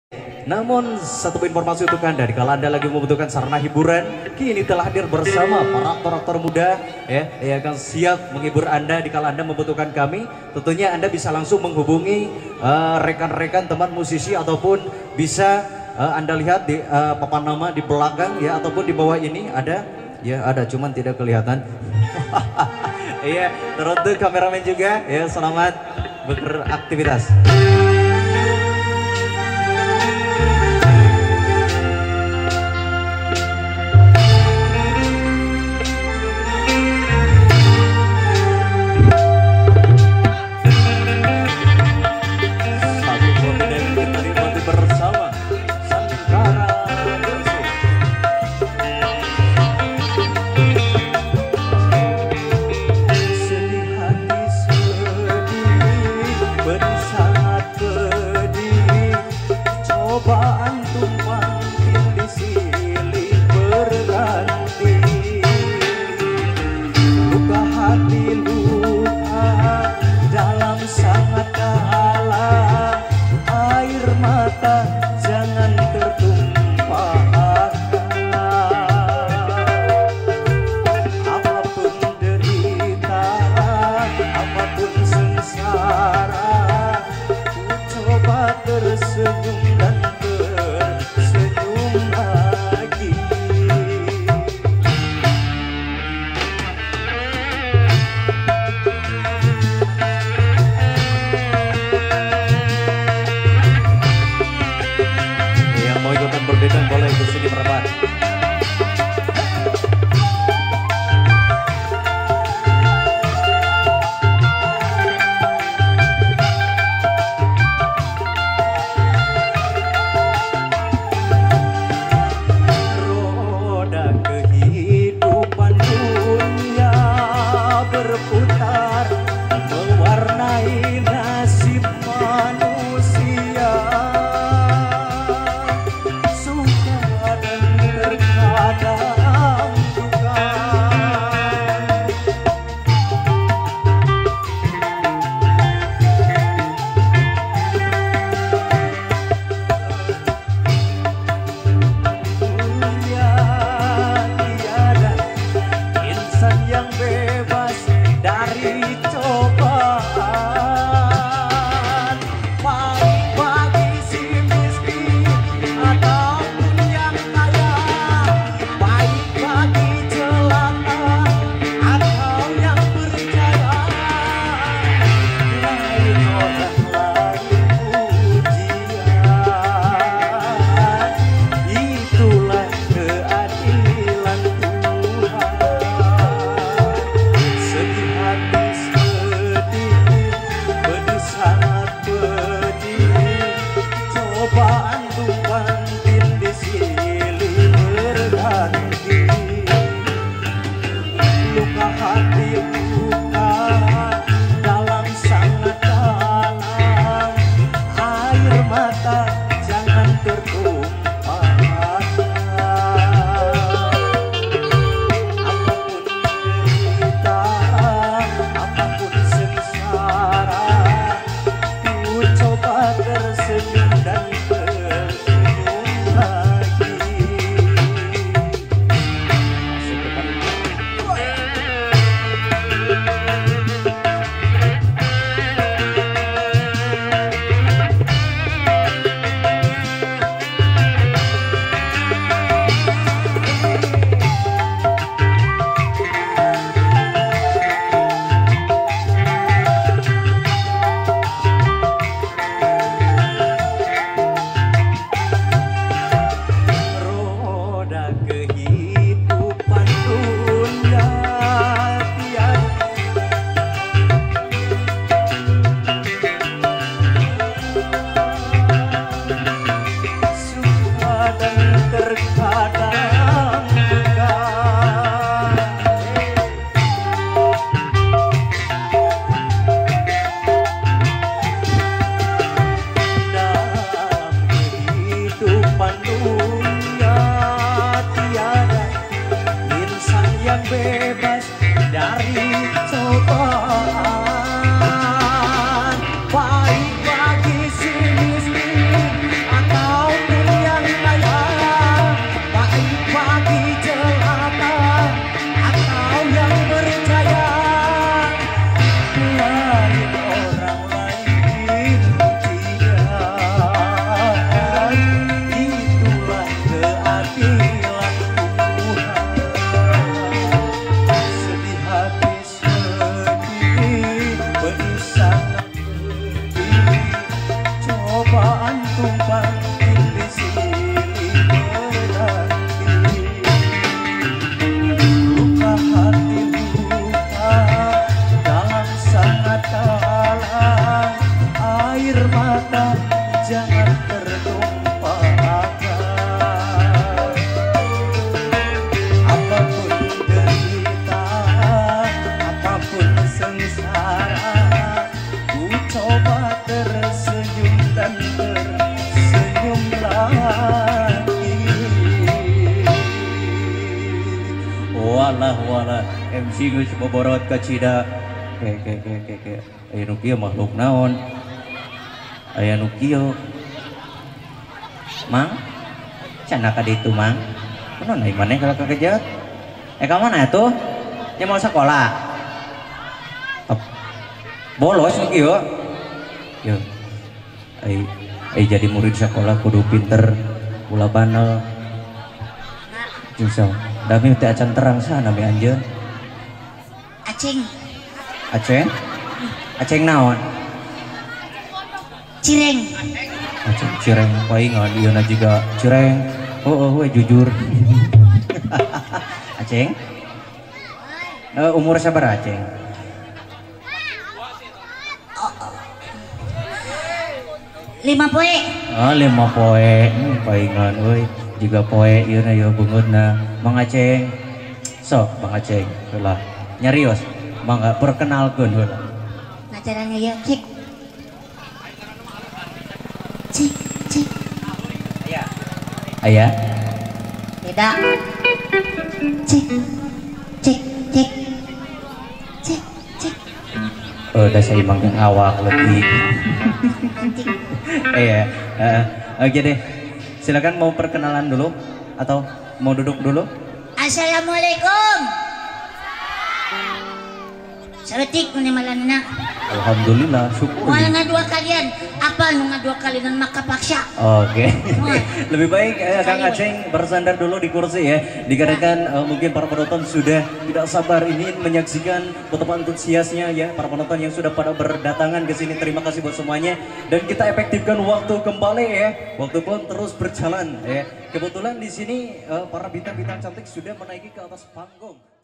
Namun satu informasi untuk Anda, kalau Anda lagi membutuhkan sarana hiburan, kini telah hadir bersama para aktor-aktor muda ya, yang akan siap menghibur Anda kalau Anda membutuhkan kami. Tentunya Anda bisa langsung menghubungi rekan-rekan teman musisi ataupun bisa Anda lihat di papan nama di belakang ya, ataupun di bawah ini ada ya, ada cuman tidak kelihatan. Iya, teruntuk kameramen juga ya, selamat beraktivitas. Baik bagi si miskin atau lagi. Walah MC geus boborot ka cida. Ke aya nu kieu makhluk naon? Aya nu kieu. Mang, cenah ka ditu mang. Kunaon ai maneh kalau kakejat? Ka mana atuh? Nya mau sekolah. Bolos nu kieu. Yo. Ai jadi murid sekolah kudu pinter, ulah bandel. Justru, dami teh acan terang sana mi anjeun. Aceng. Aceng? Aceng naon? Cireng. Aceng cireng paingan ieu na juga cireng. We jujur. Aceng? Umur sabar Aceng? Lima poe. 5 poe. Paingan euy. Juga poe ieu na ieu beungeutna. Mang Aceng. Sok Mang Aceng heula. Nyarios. Mangga perkenalkeun heula. Nah caranya ya cek. Cek. Aya. Beda. Cek. Da saimbang jeung awak leutik. Iya. Oke deh. Silakan mau perkenalan dulu atau mau duduk dulu? Assalamualaikum. Saeutik nu malanna. Alhamdulillah, syukur. Moal ngadua kalian, apa nu ngadua kalian maka paksa. Oke. Lebih baik Kang Aceng bersandar dulu di kursi ya. Dikarenakan mungkin para penonton sudah tidak sabar ingin menyaksikan betapa antusiasnya ya para penonton yang sudah pada berdatangan ke sini. Terima kasih buat semuanya dan kita efektifkan waktu kembali ya. Waktu pun terus berjalan ya. Kebetulan di sini para bintang-bintang cantik sudah menaiki ke atas panggung.